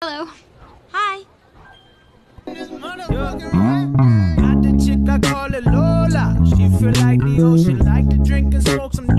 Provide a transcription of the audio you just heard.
Hello. Hi. Got the chick, I call her Lola. She feel like the ocean, like to drink and smoke some